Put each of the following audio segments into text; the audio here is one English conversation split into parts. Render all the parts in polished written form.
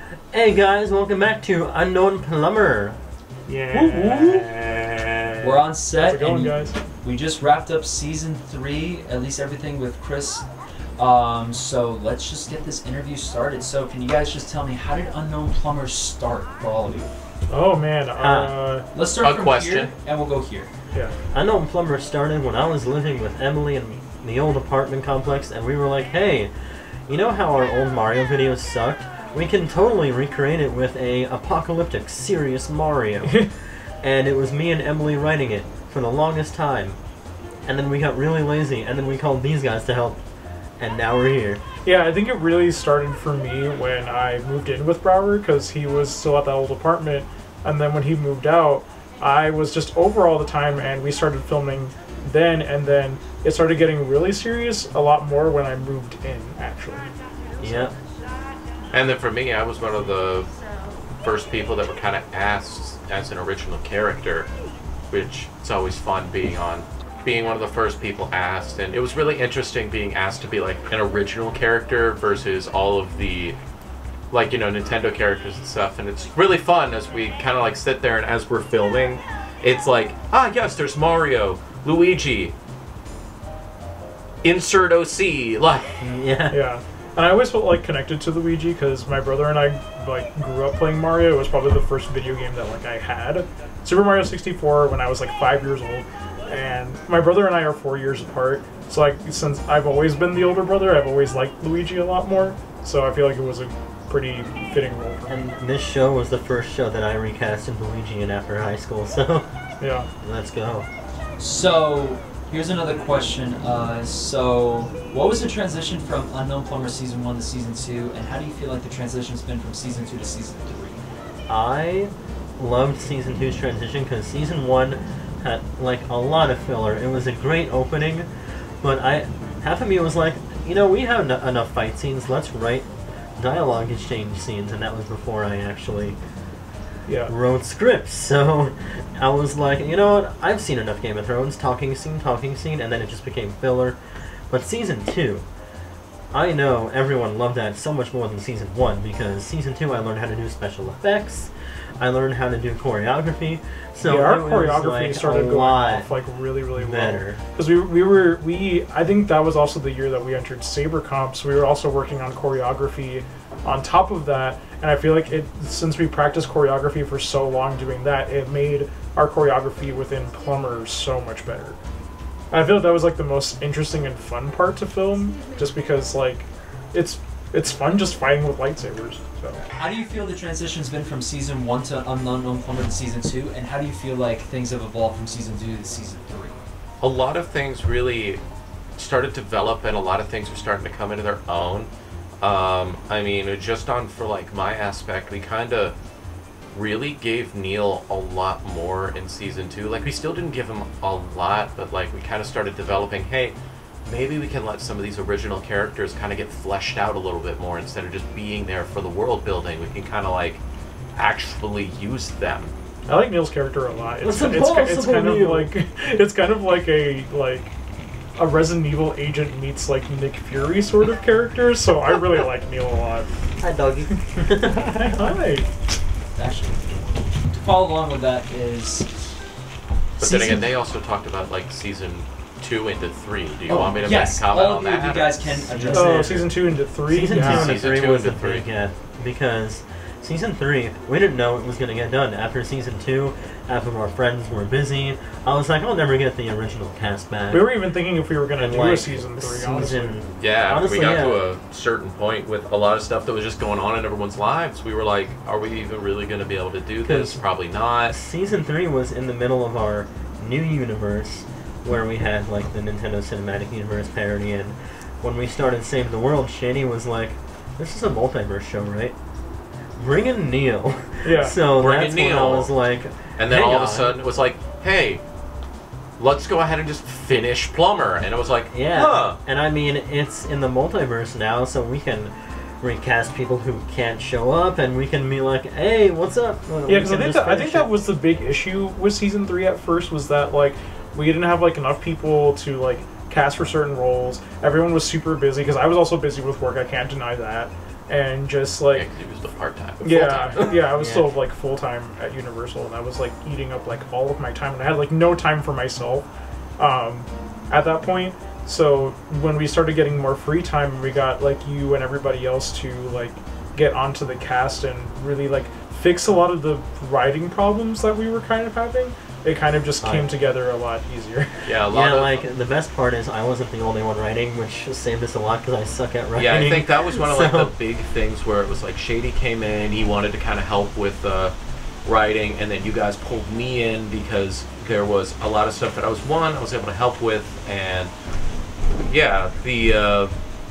Hey guys, welcome back to Unknown Plumber. Yeah. We're on set. How's it going, and guys? We just wrapped up season 3, at least everything with Chris. So let's just get this interview started. So can you guys just tell me, how did Unknown Plumber start for all of you? Oh man, Let's start from question. here, and we'll go here. yeah. Unknown Plumber started when I was living with Emily in the old apartment complex, and we were like, hey, you know how our old Mario videos sucked? We can totally recreate it with a apocalyptic, serious Mario. And it was me and Emily writing it for the longest time. And then we got really lazy, and then we called these guys to help. And now we're here. Yeah, I think it really started for me when I moved in with Brower, because he was still at that old apartment, and then when he moved out, I was just over all the time, and we started filming then, and then it started getting really serious a lot more when I moved in, actually. Yep. And then for me, I was one of the first people that were kind of asked as an original character, which it's always fun being one of the first people asked. And it was really interesting being asked to be like an original character versus all of the, like, you know, Nintendo characters and stuff. And it's really fun as we kind of like sit there and as we're filming, it's like, ah, yes, there's Mario, Luigi, insert OC, like. Yeah. Yeah. And I always felt like connected to Luigi because my brother and I like grew up playing Mario. It was probably the first video game that like I had. Super Mario 64 when I was like 5 years old. And my brother and I are 4 years apart. So like since I've always been the older brother, I've always liked Luigi a lot more. So I feel like it was a pretty fitting role for him. And this show was the first show that I recast in Luigi in after high school, so Yeah. let's go. So here's another question. So what was the transition from Unknown Plumber Season 1 to Season 2, and how do you feel like the transition's been from Season 2 to Season 3? I loved Season 2's transition because Season 1 had like a lot of filler. It was a great opening, but half of me was like, you know, we have enough fight scenes, let's write dialogue exchange scenes, and that was before I actually Yeah. wrote scripts. So I was like, you know what, I've seen enough Game of Thrones, talking scene, and then it just became filler. But Season 2, I know everyone loved that so much more than Season 1, because Season 2 I learned how to do special effects, I learned how to do choreography, so yeah, our it was, choreography like, started a going lot off like really well. better. Because I think that was also the year that we entered SaberComp, so we were also working on choreography on top of that, and I feel like since we practiced choreography for so long doing that, it made our choreography within Plumber so much better. And I feel like that was like the most interesting and fun part to film, just because like it's fun just fighting with lightsabers. So. How do you feel the transition's been from Season 1 to Unknown Plumber to Season 2, and how do you feel like things have evolved from Season 2 to Season 3? A lot of things really started to develop, and a lot of things were starting to come into their own. I mean, just for like my aspect, we kind of really gave Neil a lot more in Season 2. Like, we still didn't give him a lot, but like we kind of started developing, hey, maybe we can let some of these original characters kind of get fleshed out a little bit more instead of just being there for the world building. We can kind of like actually use them. I like Neil's character a lot. It's kind impossible, of Neil. like a Resident Evil agent meets like Nick Fury sort of character. So I really like Neil a lot. Hi, doggy. Hi. Actually, to follow along with that is... But then again, they also talked about like Season 2 into 3. Do you want me to yes, make a comment all on of that? you guys can address Oh, it. Season 2 into 3? Season 2 Yeah. and Season 3 2 was the into 3. big get, because Season 3, we didn't know it was going to get done. After Season 2, half of our friends were busy. I was like, I'll never get the original cast back. We were even thinking if we were going to And, do like, a Season 3, honestly. Yeah, Honestly, we got yeah. to a certain point with a lot of stuff that was just going on in everyone's lives. We were like, are we even really going to be able to do this? 'Cause Probably not. Season 3 was in the middle of our new universe, where we had like the Nintendo Cinematic Universe parody, and when we started Save the World, Shady was like, this is a multiverse show, right? Bring in Neil. Yeah. So Bring that's in when I Neil. was like, And then hang all of a on. sudden it was like, hey, let's go ahead and just finish Plumber. And it was like, yeah. huh. And I mean, it's in the multiverse now, so we can recast people who can't show up, and we can be like, hey, what's up? Yeah, because I think that was the big issue with Season 3 at first, was that like we didn't have like enough people to like cast for certain roles. Everyone was super busy, because I was also busy with work, I can't deny that. and just Yeah, like 'cause he was the part-time. yeah, full-time. yeah, I was Yeah. still like full time at Universal, and I was like eating up like all of my time, and I had like no time for myself at that point. So when we started getting more free time, we got like you and everybody else to like get onto the cast and really like fix a lot of the writing problems that we were kind of having. It kind of just came together a lot easier. Yeah, a lot Yeah, of like the best part is I wasn't the only one writing, which saved us a lot because I suck at writing. Yeah, I think that was one of like So- the big things where it was like Shady came in, he wanted to kind of help with writing, and then you guys pulled me in because there was a lot of stuff that I was able to help with, and yeah, the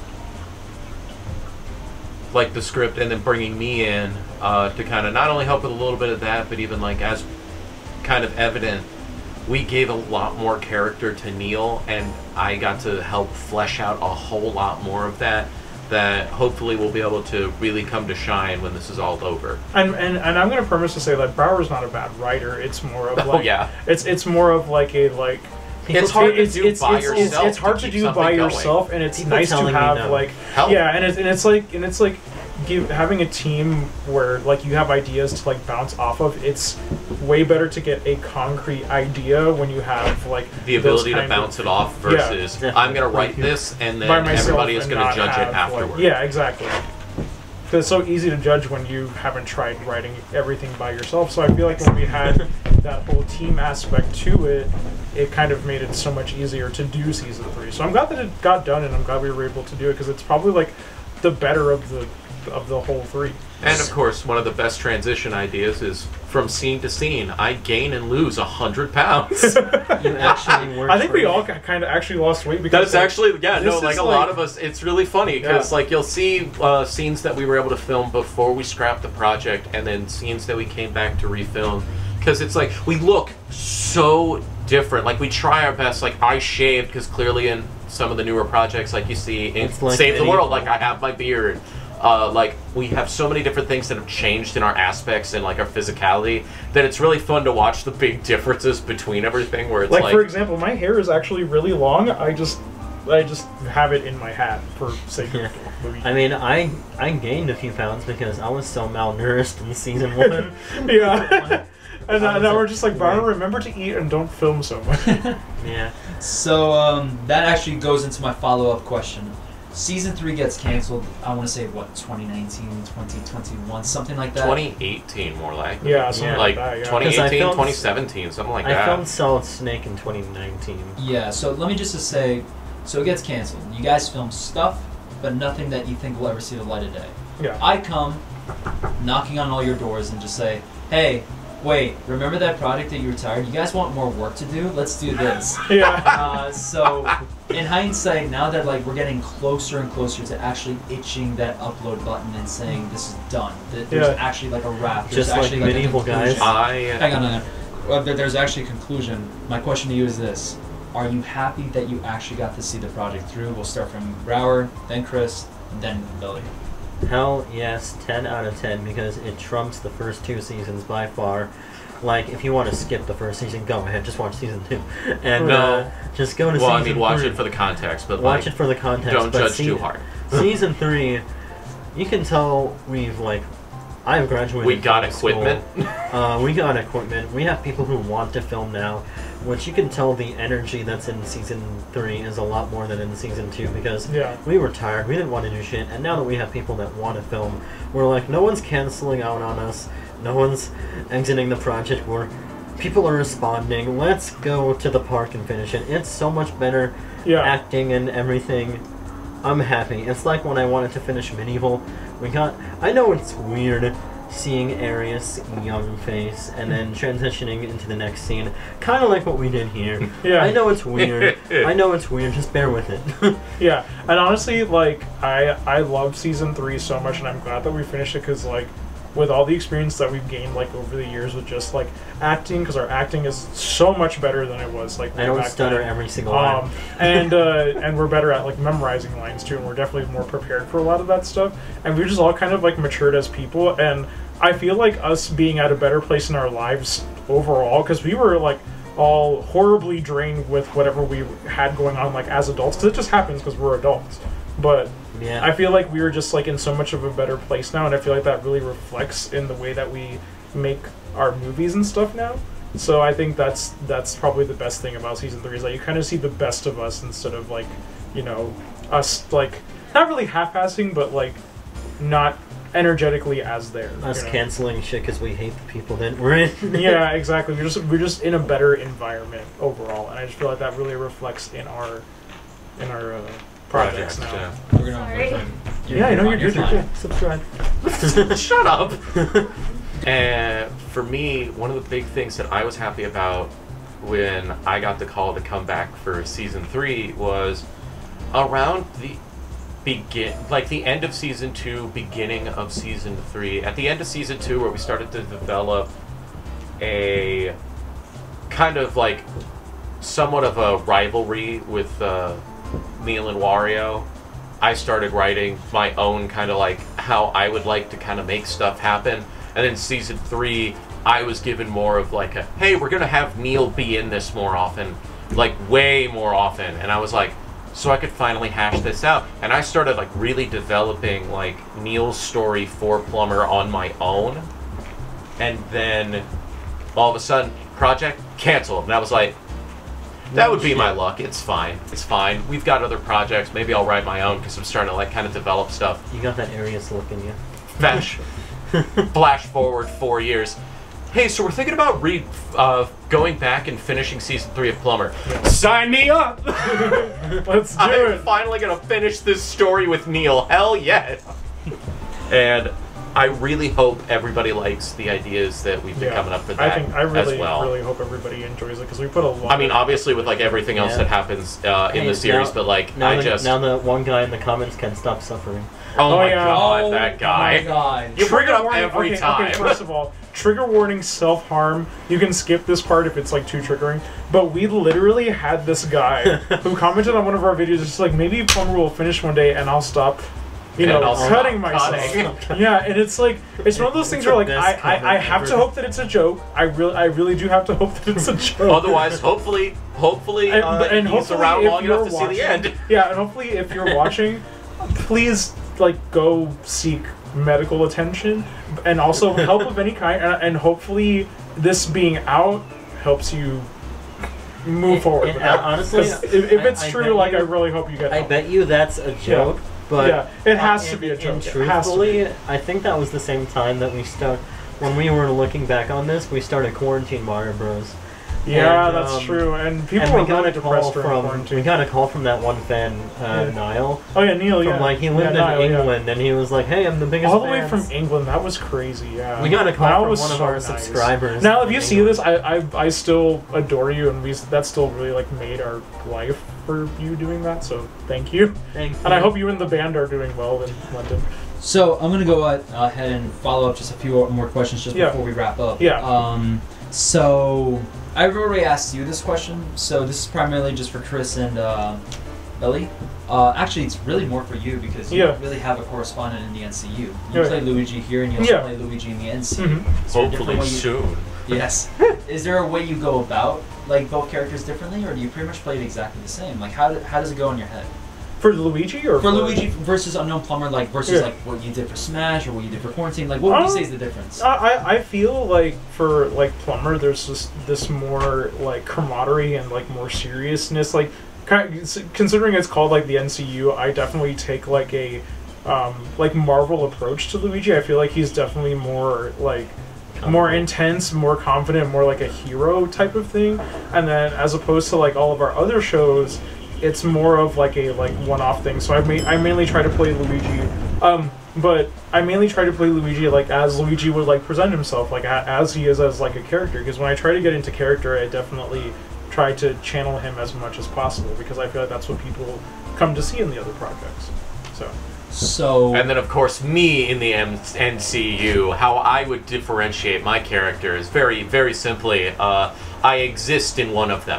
like the script, and then bringing me in to kind of not only help with a little bit of that, but even like as kind of evident, we gave a lot more character to Neil, and I got to help flesh out a whole lot more of that hopefully will be able to really come to shine when this is all over. And I'm gonna premise to say that Brower's not a bad writer. It's more of like Oh yeah. it's more of like a like It's hard to do by yourself. It's hard to keep do something by going. yourself, and it's People nice to telling me have no. like Help. yeah, and it's like having a team where like you have ideas to like bounce off of. It's way better to get a concrete idea when you have like The those ability to kind bounce of- it off versus definitely. I'm gonna write this and then by myself everybody is and gonna not judge have, it like- afterward. yeah, exactly. Because it's so easy to judge when you haven't tried writing everything by yourself. So I feel like when we had that whole team aspect to it, it kind of made it so much easier to do season 3. So I'm glad that it got done, and I'm glad we were able to do it because it's probably like the better of the whole 3. And of course, one of the best transition ideas is from scene to scene. I gain and lose 100 pounds. You actually worked I think for we me. all kind of actually lost weight because That's actually, yeah, this no, is like a lot of us, it's really funny because Yeah. like you'll see scenes that we were able to film before we scrapped the project, and then scenes that we came back to refilm, because it's like we look so different. Like we try our best. Like I shaved because clearly in some of the newer projects, like you see in It's like Save the any- World, like I have my beard. Like we have so many different things that have changed in our aspects and like our physicality that it's really fun to watch the big differences between everything. Where it's like like, for example, my hair is actually really long. I just have it in my hat for sake Yeah. of movie. I mean, I gained a few pounds because I was so malnourished in season 1. yeah. And I was now we're like, just like, Byron, remember to eat and don't film so much. Yeah. So that actually goes into my follow-up question. Season 3 gets canceled, I want to say, what, 2019, 2021, something like that? 2018 more like. Yeah, something Yeah. like Like that, yeah. 2018, filmed- 2017, something like I that. filmed Solid Snake in 2019. Yeah, so let me just say, so it gets canceled. You guys film stuff, but nothing that you think will ever see the light of day. Yeah. I come knocking on all your doors and just say, hey, wait, remember that project that you retired? You guys want more work to do? Let's do this. Yeah. So in hindsight, now that like we're getting closer and closer to actually itching that upload button and saying this is done, that there's Yeah. actually like a wrap. There's Just like actually medieval a conclusion. guys. Hang on. That there's actually a conclusion. My question to you is this: are you happy that you actually got to see the project through? We'll start from Brower, then Chris, then Billy. Hell yes, 10 out of 10 because it trumps the first 2 seasons by far. Like, if you want to skip the first season, go ahead, just watch season 2. And No. just go to Well, season I mean, watch 3. it for the context, but Watch like, it for the context. don't but judge too hard. Season 3, you can tell we've, like, I've graduated. We got from school. equipment. We got equipment. We have people who want to film now, which you can tell the energy that's in season 3 is a lot more than in season 2 because Yeah. we were tired. We didn't want to do shit, and now that we have people that want to film, we're like, no one's canceling out on us. No one's exiting the project. People are responding. Let's go to the park and finish it. It's so much better Yeah. acting and everything. I'm happy. It's like when I wanted to finish Medieval. I know it's weird seeing Arius young face and then transitioning into the next scene. Kind of like what we did here. Yeah. I know it's weird. I know it's weird. Just bear with it. Yeah, and honestly, like I love season 3 so much, and I'm glad that we finished it because like with all the experience that we've gained like over the years with just like acting, because our acting is so much better than it was like. I way don't back stutter then. every single line. And we're better at like memorizing lines too, and we're definitely more prepared for a lot of that stuff. And we're just all kind of like matured as people, and I feel like us being at a better place in our lives overall, because we were like all horribly drained with whatever we had going on like as adults, because it just happens because we're adults. but Yeah. I feel like we were just like in so much of a better place now, and I feel like that really reflects in the way that we make our movies and stuff now. So I think that's probably the best thing about season 3 is that you kind of see the best of us instead of like, you know, us like not really half-assing, but like not energetically as there. Us you know? canceling shit because we hate the people that we're in. Yeah, exactly. We're just in a better environment overall, and I just feel like that really reflects in our projects now. Yeah. We're gonna. Sorry. Yeah, I know you're good. You're fine. good. Subscribe. Shut up. And for me, one of the big things that I was happy about when I got the call to come back for season 3 was around the the end of season 2, beginning of season 3. At the end of season 2, where we started to develop a kind of like somewhat of a rivalry with Neil and Wario, I started writing my own kind of like how I would like to kind of make stuff happen. And then season 3, I was given more of like a, hey, we're gonna have Neil be in this more often, like way more often. And I was like, so I could finally hash this out. And I started like really developing like Neil's story for Plumber on my own. And then all of a sudden, project canceled. And I was like, that would be my luck. It's fine. It's fine. We've got other projects. Maybe I'll write my own because I'm starting to like kind of develop stuff. You got that Arius look in you. Flash forward 4 years. Hey, so we're thinking about going back and finishing season 3 of Plumber. Sign me up! Let's do I'm it. finally gonna finish this story with Neil. Hell yes! And I really hope everybody likes the ideas that we've been coming up with that I really, as well. really hope everybody enjoys it because we put a lot. I mean, obviously with like everything else Yeah. that happens in Hey, the series, now- but like Now, I the, just now the one guy in the comments can stop suffering. oh my yeah. god, Oh that guy. my god. You bring it up warning. every Okay, time. Okay, first of all, trigger warning, self-harm. You can skip this part if it's like too triggering. But we literally had this guy who commented on one of our videos, just like maybe Plumber will finish one day and I'll stop. You know, And I'll cutting stop myself. cutting. Yeah, and it's like it's one of those things It's where the like best cover I have to ever. hope that it's a joke. I really do have to hope that it's a joke. Otherwise, hopefully and he's hopefully around if long you're enough to see the watching- end. Yeah, and hopefully if you're watching, please like go seek medical attention and also help of any kind, and hopefully this being out helps you move forward. with that. Honestly, 'Cause if it's I true, bet like I you- really hope you get I help. bet you that's a joke, but yeah, it has to and- be a and joke. It has to truthfully, I think that was the same time that we start when we were looking back on this. We started Quarantine Mario Bros. Yeah, And, that's true. And people And were we got really a call depressed during from quarantine. we got a call from that one fan, Yeah. Niall. Oh yeah, Neil. From Yeah, like he lived Niall, in yeah. England, and he was like, "Hey, I'm the biggest." All the way fan." from England. That was crazy. Yeah. We got a call Niall from was one of so our nice. subscribers. Now, if in you see England. this, I still adore you, and that still really like made our life for you doing that. So thank you, Thank and I you. hope you and the band are doing well in London. So I'm gonna go ahead and follow up just a few more questions just Yeah. before we wrap up. Yeah. So I've already asked you this question. So this is primarily just for Chris and Ellie. Actually, it's really more for you because you Yeah. don't really have a correspondent in the NCU. You Yeah. play Luigi here, and you also Yeah. play Luigi in the NCU. Mhm. Is there a different Hopefully way you- soon. Yes. Is there a way you go about like both characters differently, or do you pretty much play it exactly the same? Like how does it go in your head? For Luigi or For Luigi versus Unknown Plumber, like versus Yeah. like what you did for Smash or what you did for Quarantine, like what would you say is the difference? I feel like for like Plumber, there's just this more like camaraderie and like more seriousness. Like considering it's called like the NCU, I definitely take like a like Marvel approach to Luigi. I feel like he's definitely more like more intense, more confident, more like a hero type of thing. And then as opposed to like all of our other shows, it's more of like a one-off thing. So I mainly try to play Luigi, but I mainly try to play Luigi like as Luigi would like present himself, like as he is as like a character. Because when I try to get into character, I definitely try to channel him as much as possible because I feel like that's what people come to see in the other projects. So And then, of course, me in the NCU, how I would differentiate my character is very, very simply, I exist in one of them.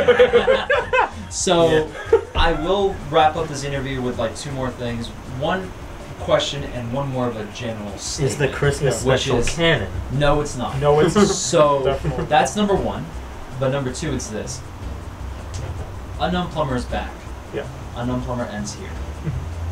So I will wrap up this interview with like two more things. One question and one more of a general statement. Is the Christmas which special is- canon? No, it's not. No, it's So Definitely. that's number one. But number two, it's this. Unknown Plumber is back. Yeah. Unknown Plumber ends here.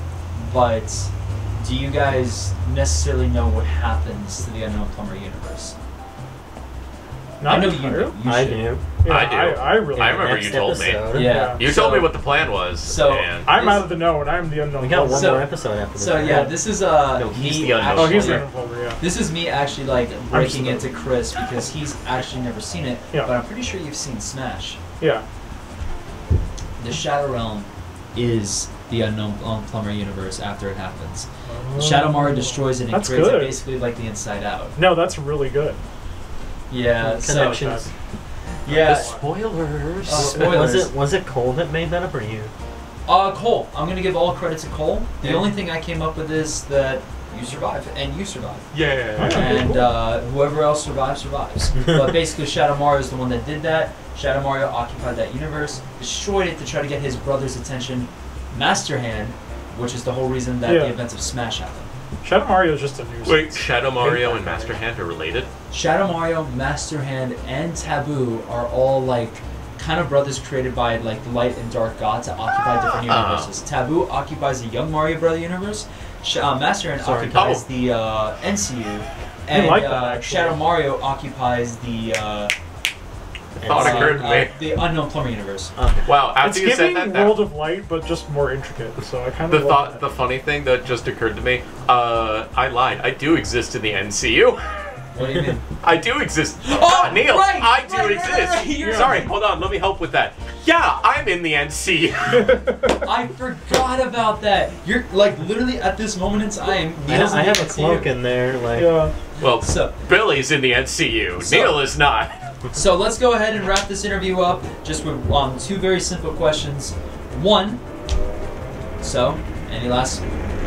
but do you guys necessarily know what happens to the Unknown Plumber universe? Not I know you entirely. do. You I should. do. Yeah, I do. I really. I remember Next you told me. episode. Yeah. You So- told me what the plan was. So- and I'm out of the know, and I'm the unknown. We got one plumber. So- more episode after this. So yeah, this is No, he's me the Unknown Oh, he's the actually- unknown plumber. Yeah. This is me actually like breaking just- into Chris because he's actually never seen it, Yeah. but I'm pretty sure you've seen Smash. Yeah. The Shadow Realm is the Unknown Plumber universe after it happens. Shadow Mario destroys it and That's creates good. it basically like the Inside Out. No, that's really good. Yeah, so Connections. yeah. The spoilers. Spoilers. Was it Cole that made that up or you? Cole. I'm gonna give all credit to Cole. The only thing I came up with is that you survive and you survive. Yeah. Okay, And cool. whoever else survives. But basically, Shadow Mario is the one that did that. Shadow Mario occupied that universe, destroyed it to try to get his brother's attention. Master Hand, which is the whole reason that Yeah. the events of Smash happened. Shadow Mario is just a nuisance. Wait, Shadow Mario and Master Hand are related? Shadow Mario, Master Hand, and Taboo are all like kind of brothers created by like the light and dark god to occupy different Ah. universes. Taboo occupies the Young Mario Brother universe. Master Hand Sorry. occupies Oh. the NCU, and like that, actually. Shadow Mario occupies the Thought occurred to me. the Unknown Plumber universe. Okay. Wow, It's after you said giving that, World of Light, but just more intricate. So I kind the of thought, the funny thing that just occurred to me, I lied. I do exist in the NCU. What do you mean? I do exist. Oh, Neil, right, I do right, exist. right. You're- Sorry, hold on. Let me help with that. Yeah, I'm in the NCU. I forgot about that. You're like literally at this moment in time. Neil's I in have the a cloak NCU. in there, like. Yeah. Well, So, Billy's in the NCU. So- Neil is not. so let's go ahead and wrap this interview up just with two very simple questions. One. So, any last?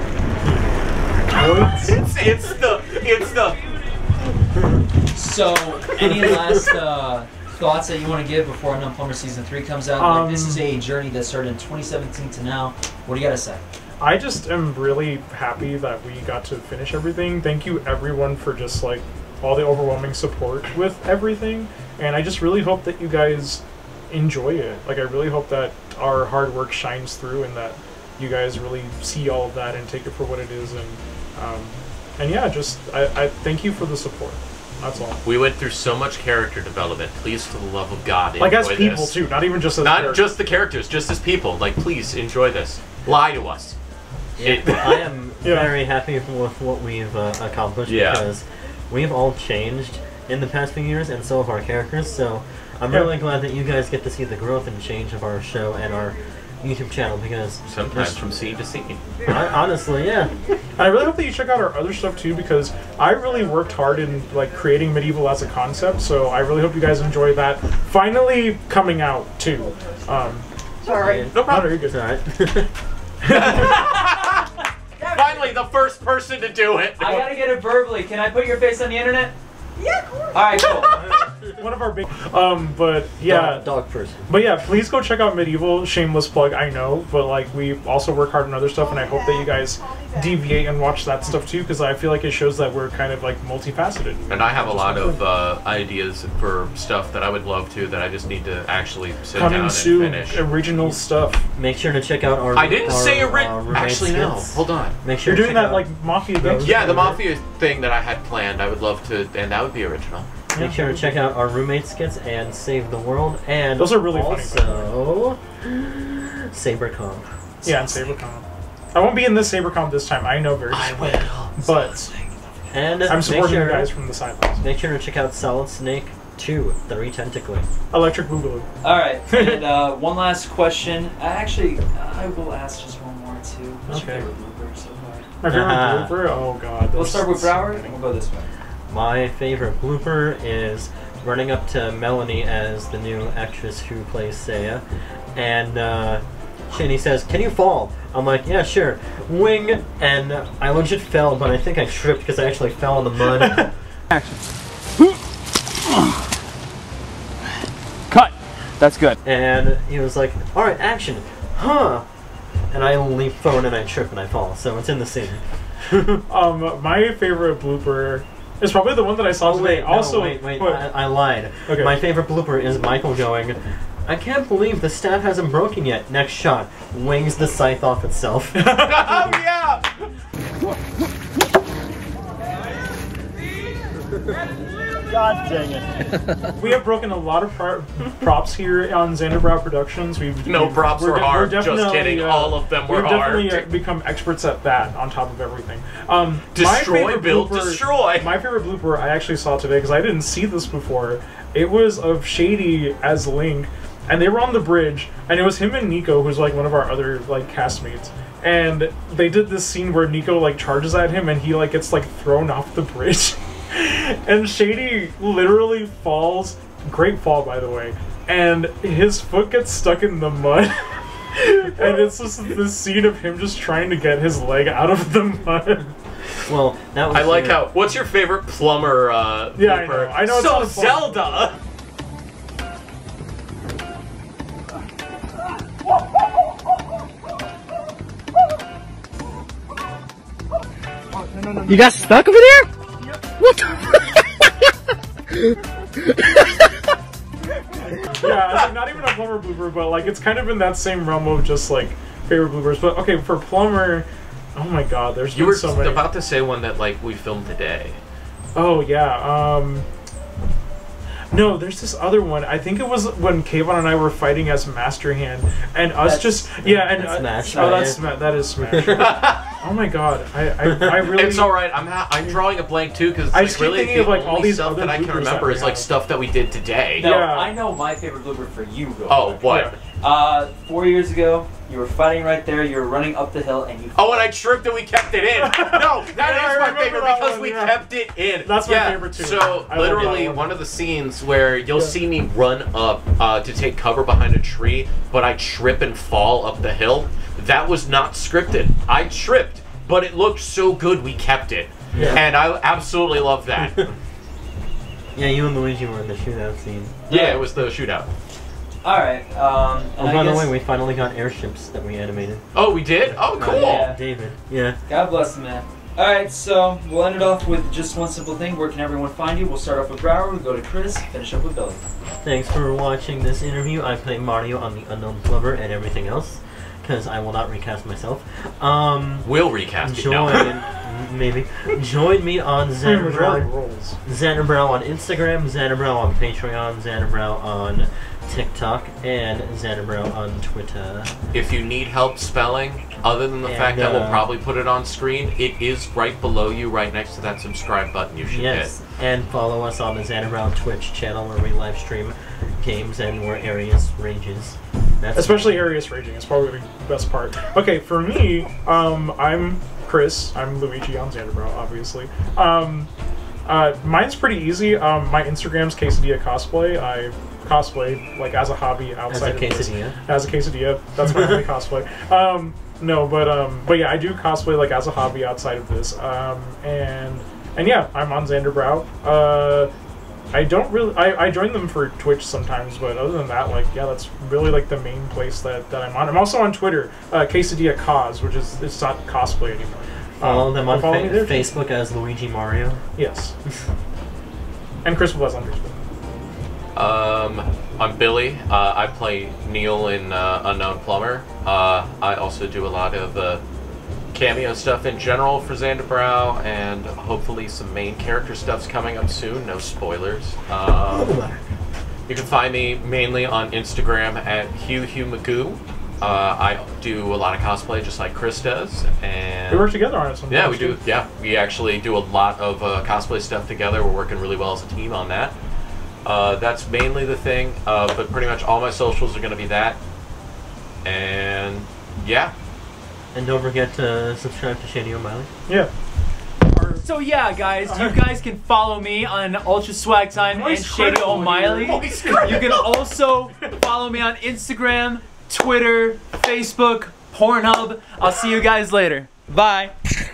It's the. So, any last thoughts that you want to give before Unknown Plumber Season 3 comes out? Like, this is a journey that started in 2017 to now. What do you got to say? I just am really happy that we got to finish everything. Thank you everyone for just like all the overwhelming support with everything. And I just really hope that you guys enjoy it. Like I really hope that our hard work shines through and that you guys really see all of that and take it for what it is. And yeah, just I thank you for the support. That's all. We went through so much character development. Please, for the love of God, Like as enjoy people this. too, not even just as Not characters. just the characters, just as people. Like, please enjoy this. Lie to us. It- I am Yeah. very happy with what we've accomplished Yeah. because we've all changed in the past few years, and so have our characters. So I'm Yeah. really glad that you guys get to see the growth and change of our show and our YouTube channel because Sometimes from sea to sea. honestly, yeah. And I really hope that you check out our other stuff too, because I really worked hard in like creating Medieval as a concept. So I really hope you guys enjoy that. Finally coming out too. Sorry. No Oh, problem. you're It's good. alright. Finally, the first person to do it. I gotta get it verbally. Can I put your face on the internet? Yeah, of course. Alright, cool. One of our big. But yeah. Dog person. But yeah, please go check out Medieval. Shameless plug, I know, but like we also work hard on other stuff, and I hope that you guys deviate and watch that stuff too, because I feel like it shows that we're kind of like multifaceted. And I have a lot of ideas for stuff that I would love to, that I just need to actually sit down Coming and soon, finish. original stuff. Make sure to check out our. I didn't say roommate Actually, no. skits. Hold on. Make sure You're to doing check that out, like Mafia games. Yeah, the Mafia thing that I had planned, I would love to, and that would be original. Make sure to check out our roommate skits and Save the World, and Those are really funny, by the also SaberComp. Yeah, and SaberCom. I won't be in this SaberCom this time. I know very. will. But And I'm supporting make you sure, guys from the sidelines. Make sure to check out Solid Snake 2, 3 Tentacly. Electric Boogaloo. Alright, and one last question. I will ask just one more too. What's Okay. your favorite blooper so far? My favorite Uh-huh. blooper? Oh god. Let's start with Broward and we'll go this way. My favorite blooper is running up to Melanie as the new actress who plays Seiya, and Shinny says, "Can you fall?" I'm like, "Yeah, sure." Wing, and I legit fell, but I think I tripped because I actually fell in the mud. Cut. That's good. And he was like, "Alright, action." Huh. And I leap forward and I trip and I fall, so it's in the scene. My favorite blooper is probably the one that I saw today. wait, what? I lied. Okay. My favorite blooper is Michael going, "I can't believe the staff hasn't broken yet." Next shot, wings the scythe off itself. Oh yeah! God dang it. We have broken a lot of props here on Xanderbrow Productions. No props were hard. Just kidding. All of them were hard. We've definitely become experts at that. On top of everything, destroy, build, destroy. My favorite blooper I actually saw today because I didn't see this before. It was of Shady as Link, and they were on the bridge, and it was him and Nico, who's like one of our other like castmates. And they did this scene where Nico like charges at him, and he like gets like thrown off the bridge. And Shady literally falls, great fall by the way, and his foot gets stuck in the mud. And it's just this scene of him just trying to get his leg out of the mud. Well, that was I like how, what's your favorite plumber yeah, blooper? I know So it's not Zelda! You got stuck over there? What the Yeah, it's like not even a plumber blooper, but like it's kind of in that same realm of just like favorite bloopers. But okay, for plumber, oh my god, there's You been were so many. about to say one that like we filmed today. Oh yeah, no, there's this other one. I think it was when Kayvon and I were fighting as Master Hand, and us Smash. That is Smash. Oh my god, I really. It's all right. I'm drawing a blank too because I like, just keep really thinking the of, like, only all these stuff other that I can bloopers remember that we is like have. stuff that we did today. No, Yeah. I know my favorite blooper for you. Oh, what? Yeah. 4 years ago, you were fighting right there. You were running up the hill, and you. Oh, and I tripped and we kept it in. No, that Yeah, I is my remember favorite that because one, we yeah. kept it in. That's my favorite, too. So I love literally, that one of the scenes where you'll see me run up to take cover behind a tree, but I trip and fall up the hill. That was not scripted. I tripped, but it looked so good we kept it, Yeah. and I absolutely love that. Yeah, you and Luigi were in the shootout scene. Yeah, it was the shootout. All right. Oh, by the way, we finally got airships that we animated. Oh, we did? Oh, cool. Yeah. David. Yeah. God bless the man. All right, so we'll end it off with just one simple thing. Where can everyone find you? We'll start off with Brower. We'll go to Chris. Finish up with Billy. Thanks for watching this interview. I play Mario on the Unknown Plumber and everything else, because I will not recast myself. We'll recast it now. Maybe. Join me on Xanderbrow. rolls. Xanderbrow on Instagram, Xanderbrow on Patreon, Xanderbrow on TikTok, and Xanderbrow on Twitter. If you need help spelling, other than the fact that we'll probably put it on screen, it is right below you, right next to that subscribe button you should Yes, hit. and follow us on the Xanderbrow Twitch channel where we live stream games and where Arius rages. Especially Arius raging is probably the best part. Okay, for me, I'm Chris. I'm Luigi on Xanderbrow, obviously. Mine's pretty easy. My Instagram's Quesadilla Cosplay. I cosplay like as a hobby outside of this. As a quesadilla. That's my only cosplay. No, but yeah, I do cosplay like as a hobby outside of this. And yeah, I'm on Xanderbrow. I don't really. I join them for Twitch sometimes, but other than that, like, yeah, that's really like the main place that I'm on. I'm also on Twitter, Quesadilla Cos, which is it's not cosplay anymore. Follow them on follow me there? Facebook as Luigi Mario. Yes. And Chris was on Facebook. I'm Billy. I play Neil in Unknown Plumber. I also do a lot of cameo stuff in general for Xanderbrow, and hopefully some main character stuff's coming up soon. No spoilers. You can find me mainly on Instagram at HughMagoo. I do a lot of cosplay just like Chris does, and We work together on it sometimes. yeah, we do. Yeah, we actually do a lot of cosplay stuff together. We're working really well as a team on that. That's mainly the thing, but pretty much all my socials are going to be that. And yeah. And don't forget to subscribe to Shady O'Malley. Yeah. So yeah, guys, you guys can follow me on Ultra Swag Time and Shady O'Malley. You can also follow me on Instagram, Twitter, Facebook, Pornhub. I'll see you guys later. Bye.